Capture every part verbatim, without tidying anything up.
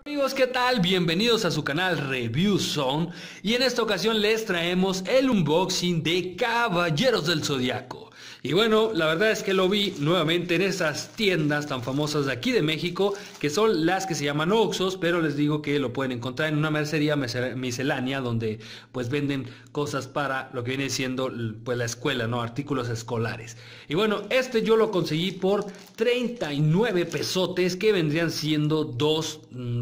Amigos, ¿qué tal? Bienvenidos a su canal Review Zone y en esta ocasión les traemos el unboxing de Caballeros del Zodiaco. Y bueno, la verdad es que lo vi nuevamente en esas tiendas tan famosas de aquí de México, que son las que se llaman Oxxos, pero les digo que lo pueden encontrar en una mercería miscelánea donde pues venden cosas para lo que viene siendo pues la escuela, ¿no? Artículos escolares. Y bueno, este yo lo conseguí por treinta y nueve pesotes, que vendrían siendo dos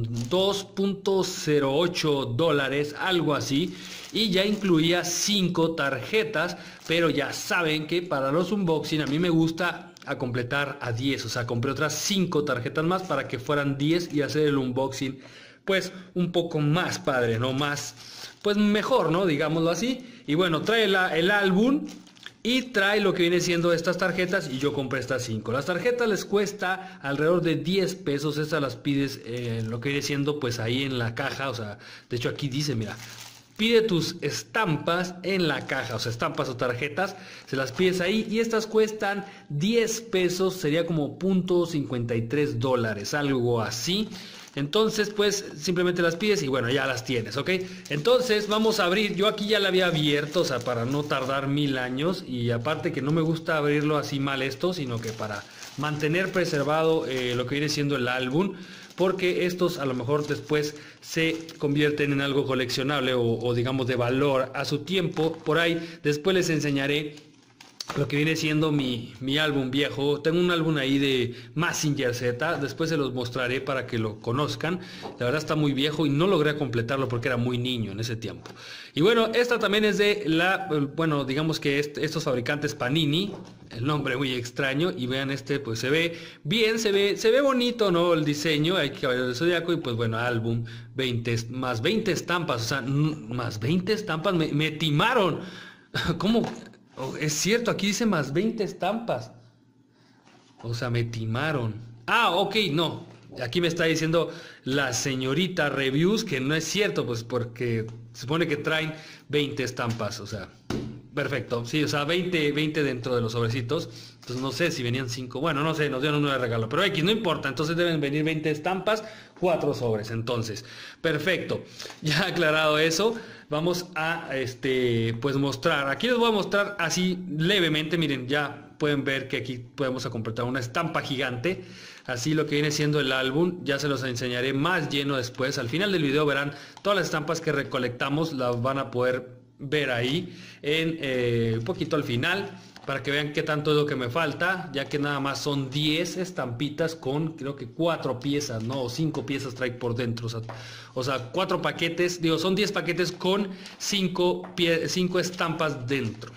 punto cero ocho dólares, algo así. Y ya incluía cinco tarjetas, pero ya saben que para los unboxing a mí me gusta a completar a diez, o sea, compré otras cinco tarjetas más para que fueran diez y hacer el unboxing pues un poco más padre, ¿no? Más, pues mejor, ¿no? Digámoslo así. Y bueno, trae la, el álbum y trae lo que viene siendo estas tarjetas y yo compré estas cinco. Las tarjetas les cuesta alrededor de diez pesos, estas las pides eh, lo que viene siendo pues ahí en la caja, o sea, de hecho aquí dice, mira, pide tus estampas en la caja, o sea, estampas o tarjetas, se las pides ahí y estas cuestan diez pesos, sería como punto cincuenta y tres dólares, algo así. Entonces, pues, simplemente las pides y bueno, ya las tienes, ¿ok? Entonces, vamos a abrir, yo aquí ya la había abierto, o sea, para no tardar mil años y aparte que no me gusta abrirlo así mal esto, sino que para mantener preservado eh, lo que viene siendo el álbum, porque estos a lo mejor después se convierten en algo coleccionable o, o digamos de valor a su tiempo. Por ahí después les enseñaré lo que viene siendo mi, mi álbum viejo. Tengo un álbum ahí de Mazinger Z, después se los mostraré para que lo conozcan. La verdad está muy viejo y no logré completarlo porque era muy niño en ese tiempo. Y bueno, esta también es de la, bueno, digamos que est estos fabricantes Panini, el nombre muy extraño, y vean este, pues se ve bien, se ve, se ve bonito, ¿no? El diseño, hay Caballeros del Zodiaco y pues bueno, álbum, veinte, más veinte estampas, o sea, más veinte estampas, me, me timaron. ¿Cómo? Oh, es cierto, aquí dice más veinte estampas. O sea, me timaron. Ah, ok, no. Aquí me está diciendo la señorita Reviews que no es cierto, pues porque se supone que traen veinte estampas, o sea, perfecto. Sí, o sea, veinte, veinte dentro de los sobrecitos. Entonces no sé si venían cinco. Bueno, no sé, nos dieron uno de regalo, pero X, no importa. Entonces deben venir veinte estampas, cuatro sobres. Entonces, perfecto. Ya aclarado eso, vamos a este pues mostrar. Aquí les voy a mostrar así levemente, miren, ya pueden ver que aquí podemos completar una estampa gigante, así lo que viene siendo el álbum. Ya se los enseñaré más lleno después. Al final del video verán todas las estampas que recolectamos, las van a poder ver ahí en eh, un poquito al final, para que vean qué tanto es lo que me falta, ya que nada más son diez estampitas con creo que cuatro piezas, no, o cinco piezas trae por dentro, o sea, o sea cuatro paquetes, digo, son diez paquetes con cinco estampas dentro.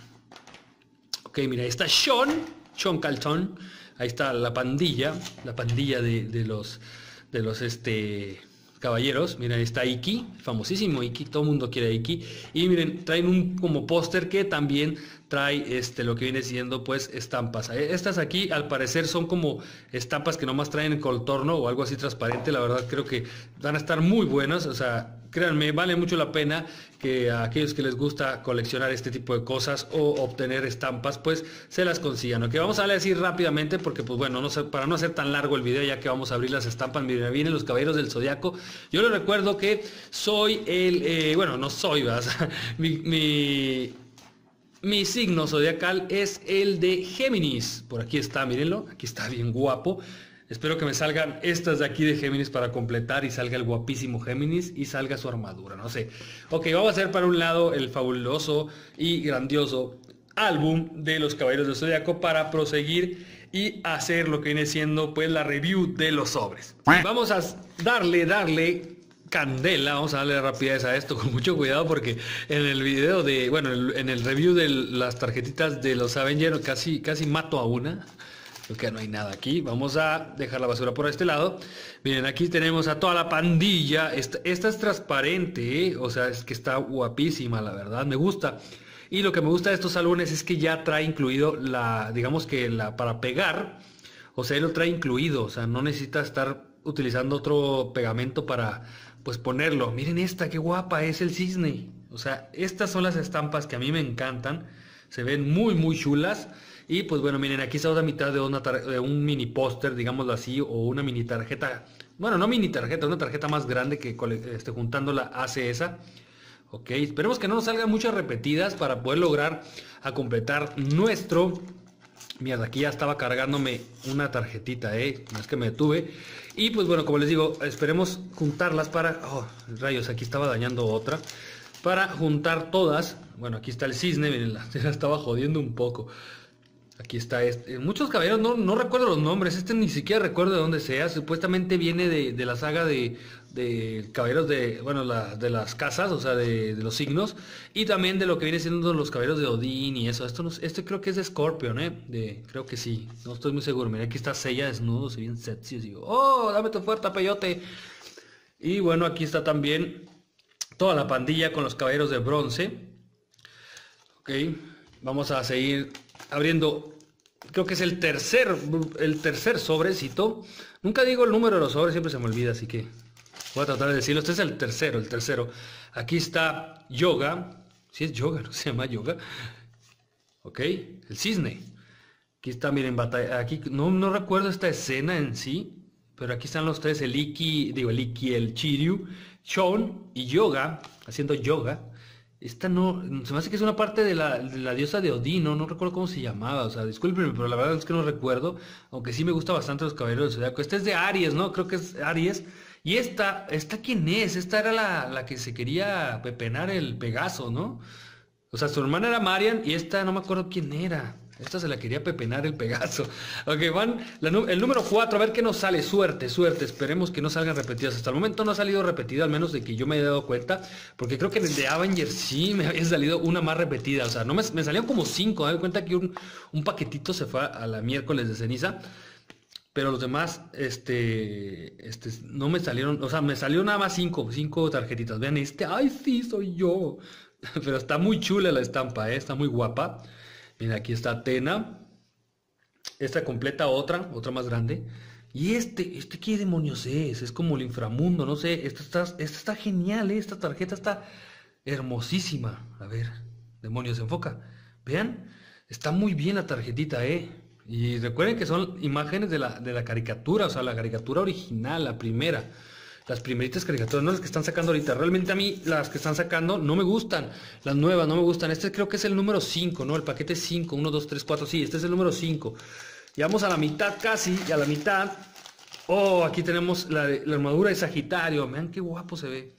Ok, mira, ahí está Sean, Sean Calton, ahí está la pandilla, la pandilla de, de los, de los, este... caballeros. Miren, ahí está Iki, famosísimo Iki, todo el mundo quiere a Iki. Y miren, traen un como póster que también trae este lo que viene siendo pues estampas. Estas aquí al parecer son como estampas que nomás traen contorno o algo así transparente. La verdad creo que van a estar muy buenas, o sea, créanme, vale mucho la pena que a aquellos que les gusta coleccionar este tipo de cosas o obtener estampas, pues se las consigan. Ok, vamos a darle así rápidamente porque pues bueno, no sé, para no hacer tan largo el video, ya que vamos a abrir las estampas. Miren, vienen los Caballeros del Zodiaco. Yo les recuerdo que soy el, eh, bueno, no soy, ¿verdad? mi, mi, mi signo zodiacal es el de Géminis. Por aquí está, mírenlo, aquí está bien guapo. Espero que me salgan estas de aquí de Géminis para completar y salga el guapísimo Géminis y salga su armadura, no sé. Ok, vamos a hacer para un lado el fabuloso y grandioso álbum de los Caballeros del Zodiaco para proseguir y hacer lo que viene siendo pues la review de los sobres. Vamos a darle, darle candela, vamos a darle rapidez a esto con mucho cuidado porque en el video de, bueno, en el review de las tarjetitas de los Avengers casi, casi mato a una. Creo que no hay nada aquí. Vamos a dejar la basura por este lado. Miren, aquí tenemos a toda la pandilla. Esta, esta es transparente, ¿eh? O sea, es que está guapísima, la verdad, me gusta. Y lo que me gusta de estos álbumes es que ya trae incluido la, digamos que la para pegar, o sea, él lo trae incluido, o sea, no necesita estar utilizando otro pegamento para, pues, ponerlo. Miren esta, qué guapa es el cisne. O sea, estas son las estampas que a mí me encantan. Se ven muy, muy chulas. Y pues bueno, miren, aquí está otra mitad de, una de un mini póster, digámoslo así, o una mini tarjeta. Bueno, no mini tarjeta, una tarjeta más grande que este, juntándola hace esa. Ok, esperemos que no nos salgan muchas repetidas para poder lograr a completar nuestro... Mierda, aquí ya estaba cargándome una tarjetita, eh, no es que me detuve. Y pues bueno, como les digo, esperemos juntarlas para... Oh, rayos, aquí estaba dañando otra. Para juntar todas. Bueno, aquí está el cisne, miren, la estaba jodiendo un poco. Aquí está este. Muchos caballeros, no, no recuerdo los nombres, este ni siquiera recuerdo de dónde sea. Supuestamente viene de, de la saga de, de caballeros de, bueno, la, de las casas, o sea, de, de los signos. Y también de lo que viene siendo los caballeros de Odín y eso. Esto no, este creo que es de Scorpion, ¿eh? De, creo que sí, no estoy muy seguro. Mira, aquí está Seiya desnudo, se bien sexy. Digo, oh, dame tu fuerza, peyote. Y bueno, aquí está también toda la pandilla con los caballeros de bronce. Ok, vamos a seguir abriendo. Creo que es el tercer, el tercer sobrecito. Nunca digo el número de los sobres, siempre se me olvida, así que voy a tratar de decirlo. Este es el tercero, el tercero. Aquí está Yoga. Si es Yoga, no se llama Yoga. Ok, el cisne. Aquí está, miren, batalla. Aquí no, no recuerdo esta escena en sí, pero aquí están los tres, el Iki, digo el Iki, el Chiryu, Shon y Yoga, haciendo yoga. Esta no, se me hace que es una parte de la, de la diosa de Odín, ¿no? No recuerdo cómo se llamaba, o sea, discúlpenme, pero la verdad es que no recuerdo, aunque sí me gusta bastante los caballeros del Zodiaco. Este es de Aries, ¿no? Creo que es Aries. Y esta, ¿esta quién es? Esta era la, la que se quería pepenar el Pegaso, ¿no? O sea, su hermana era Marian y esta no me acuerdo quién era. Esta se la quería pepenar el Pegaso. Ok, van la, el número cuatro, a ver qué nos sale. Suerte, suerte. Esperemos que no salgan repetidas. Hasta el momento no ha salido repetida, al menos de que yo me haya dado cuenta. Porque creo que en el de Avengers sí me había salido una más repetida. O sea, no me, me salieron como cinco. Me doy cuenta que un, un paquetito se fue a la miércoles de ceniza. Pero los demás, este, este, no me salieron. O sea, me salió nada más cinco, cinco tarjetitas. Vean este. ¡Ay, sí, soy yo! Pero está muy chula la estampa, ¿eh? Está muy guapa. Mira, aquí está Atena. Esta completa otra, otra más grande. Y este, este ¿qué demonios es? Es como el inframundo, no sé. Esta está, esta está genial, ¿eh? Esta tarjeta está hermosísima. A ver, demonios, enfoca. Vean, está muy bien la tarjetita, ¿eh? Y recuerden que son imágenes de la, de la caricatura, o sea, la caricatura original, la primera. Las primeritas caricaturas, no las que están sacando ahorita. Realmente a mí las que están sacando no me gustan. Las nuevas no me gustan. Este creo que es el número cinco, ¿no? El paquete cinco, uno, dos, tres, cuatro. Sí, este es el número cinco. Ya vamos a la mitad casi, y a la mitad. Oh, aquí tenemos la, la armadura de Sagitario. Vean qué guapo se ve.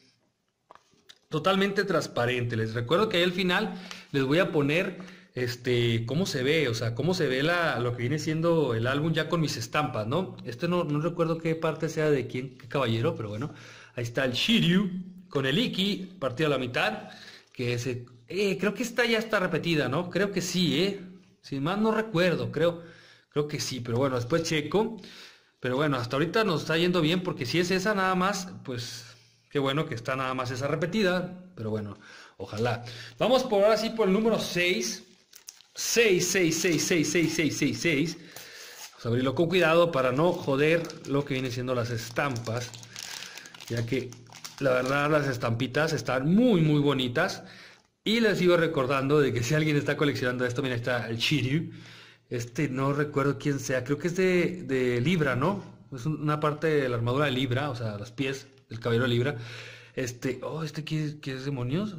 Totalmente transparente. Les recuerdo que ahí al final les voy a poner... Este, cómo se ve, o sea, cómo se ve la, lo que viene siendo el álbum ya con mis estampas, ¿no? Este no, no recuerdo qué parte sea de quién, qué caballero, pero bueno, ahí está el Shiryu con el Iki partido a la mitad, que ese, eh, creo que esta ya está repetida, ¿no? Creo que sí, ¿eh? Sin más no recuerdo, creo, creo que sí, pero bueno, después checo, pero bueno, hasta ahorita nos está yendo bien porque si es esa nada más, pues qué bueno que está nada más esa repetida, pero bueno, ojalá. Vamos por ahora sí por el número seis. seis, seis, seis, seis, seis, seis, seis, seis. Vamos a abrirlo con cuidado para no joder lo que viene siendo las estampas, ya que la verdad las estampitas están muy muy bonitas. Y les sigo recordando de que si alguien está coleccionando esto, mira, está el Shiryu. Este no recuerdo quién sea, creo que es de, de Libra, ¿no? Es una parte de la armadura de Libra, o sea, los pies del caballero de Libra. Este, oh, este ¿qué, qué es, demonios?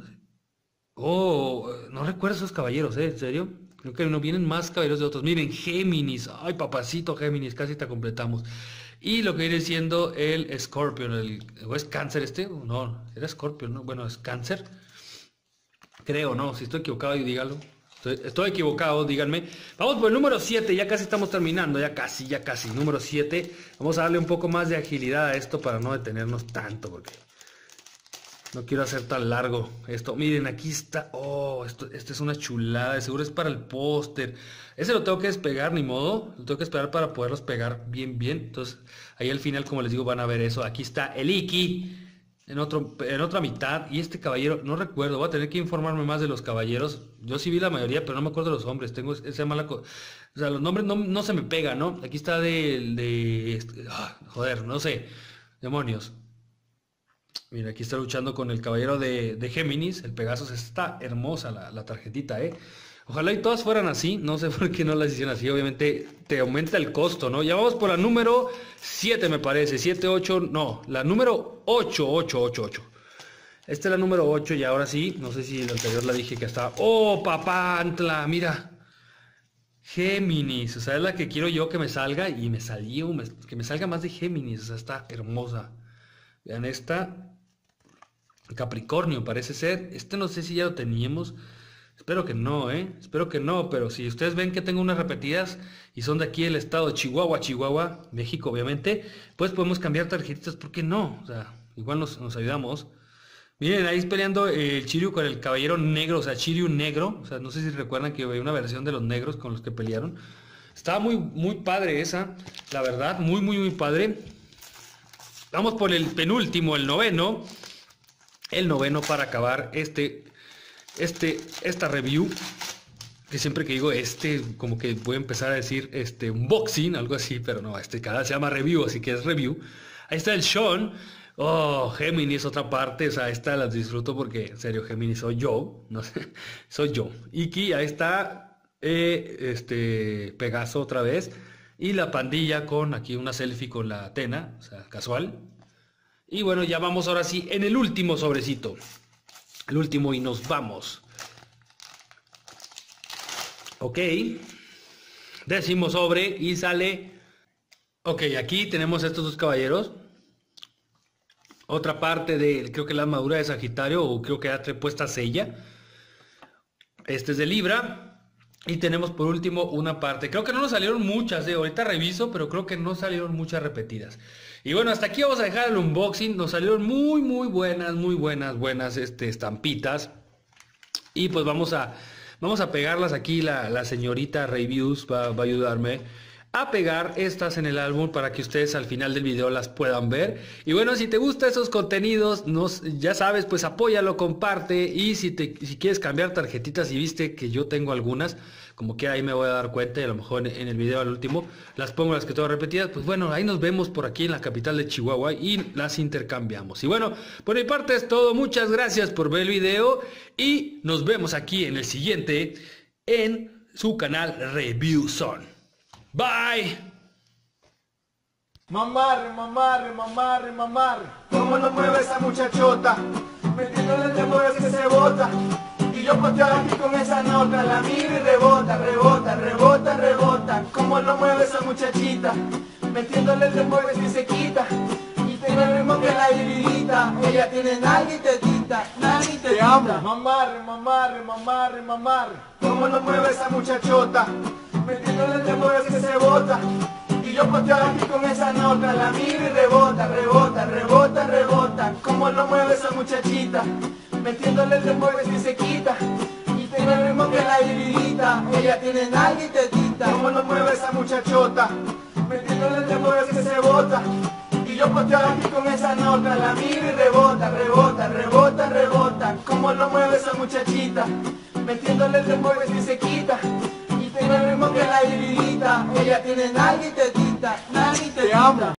Oh, no recuerdo esos caballeros, ¿eh? ¿En serio? Creo que no vienen más caballeros de otros. Miren, Géminis. Ay, papacito Géminis, casi te completamos. Y lo que viene siendo el Scorpion. El, ¿o es Cáncer este? No, era Scorpion, ¿no? Bueno, es Cáncer. Creo, ¿no? Si estoy equivocado, díganlo. Estoy, estoy equivocado, díganme. Vamos por el número siete. Ya casi estamos terminando. Ya casi, ya casi. Número siete. Vamos a darle un poco más de agilidad a esto para no detenernos tanto, porque... no quiero hacer tan largo esto. Miren, aquí está. Oh, esto, esto es una chulada. De seguro es para el póster. Ese lo tengo que despegar, ni modo. Lo tengo que esperar para poderlos pegar bien, bien. Entonces, ahí al final, como les digo, van a ver eso. Aquí está el Iki. En, otro, en otra mitad. Y este caballero, no recuerdo. Voy a tener que informarme más de los caballeros. Yo sí vi la mayoría, pero no me acuerdo de los hombres. Tengo esa mala cosa. O sea, los nombres no, no se me pegan, ¿no? Aquí está de... de ah, joder, no sé. Demonios. Mira, aquí está luchando con el caballero de, de Géminis, el Pegasus. Está hermosa la, la tarjetita, ¿eh? Ojalá y todas fueran así, no sé por qué no las hicieron así, obviamente te aumenta el costo, ¿no? Ya vamos por la número siete me parece, siete, ocho, no, la número ocho, ocho, ocho, ocho. Esta es la número ocho y ahora sí, no sé si el anterior la dije que estaba... ¡Oh, papantla! Mira. Géminis, o sea, es la que quiero yo que me salga y me salió, me- que me salga más de Géminis, o sea, está hermosa. Vean esta, Capricornio parece ser, este no sé si ya lo teníamos, espero que no, ¿eh? Espero que no, pero si ustedes ven que tengo unas repetidas y son de aquí el estado de Chihuahua, Chihuahua, México obviamente, pues podemos cambiar tarjetitas, ¿por qué no? O sea, igual nos, nos ayudamos. Miren, ahí peleando el Chiryu con el caballero negro, o sea, Chiryu negro. O sea, no sé si recuerdan que había una versión de los negros con los que pelearon. Estaba muy, muy padre esa, la verdad, muy, muy, muy padre. Vamos por el penúltimo, el noveno. El noveno para acabar este, este, esta review. Que siempre que digo este, como que voy a empezar a decir este unboxing, algo así, pero no, este canal se llama review, así que es review. Ahí está el Sean. Oh, Géminis, otra parte, o sea, esta las disfruto porque, en serio, Géminis soy yo, no sé, soy yo. Iki, ahí está, eh, este, Pegaso otra vez, y la pandilla con aquí una selfie con la Atena, o sea, casual. Y bueno, ya vamos ahora sí en el último sobrecito, el último y nos vamos. Ok, décimo sobre y sale, ok, aquí tenemos estos dos caballeros. Otra parte de, creo que la armadura de Sagitario, o creo que ya trae puesta Sella. Este es de Libra. Y tenemos por último una parte. Creo que no nos salieron muchas, eh. Ahorita reviso, pero creo que no salieron muchas repetidas. Y bueno, hasta aquí vamos a dejar el unboxing. Nos salieron muy, muy buenas, muy buenas, buenas este, estampitas. Y pues vamos a, vamos a pegarlas aquí. La, la señorita Reviews va, va a ayudarme a pegar estas en el álbum para que ustedes al final del video las puedan ver. Y bueno, si te gustan esos contenidos, nos, ya sabes, pues apóyalo, comparte. Y si, te, si quieres cambiar tarjetitas y viste que yo tengo algunas, como que ahí me voy a dar cuenta y a lo mejor en, en el video al último las pongo las que tengo repetidas, pues bueno, ahí nos vemos por aquí en la capital de Chihuahua y las intercambiamos. Y bueno, por mi parte es todo. Muchas gracias por ver el video y nos vemos aquí en el siguiente en su canal Review Zone. Bye. Mamarre, mamarre, mamarre, mamarre. ¿Cómo lo mueve esa muchachota? Metiéndole el dembow que se bota. Y yo poteo aquí con esa nota. La miro y rebota, rebota, rebota, rebota. ¿Cómo lo mueve esa muchachita? Metiéndole el dembow que se quita. Y tiene el ritmo que la dividita. Ella tiene nalga y tetita, nalga y tetita. Te amo. Mamarre, mamarre, mamarre, mamarre. ¿Cómo lo mueve esa muchachota? Metiéndole el dembow que se bota. Y yo poteo aquí con esa nota. La miro y rebota, rebota, rebota, rebota. ¿Cómo lo mueve esa muchachita? Metiéndole el dembow que se quita. Y tiene el ritmo que la dividita. Ella tiene nalga y tetita. ¿Cómo lo mueve esa muchachota? Metiéndole el dembow que se bota. Y yo poteo aquí con esa nota. La miro y rebota, rebota, rebota, rebota. ¿Cómo lo mueve esa muchachita? Metiéndole el dembow que se quita. Tiene el ritmo que la dividita. Ella tiene nalga y tetita, nalga y tetita. Te amo.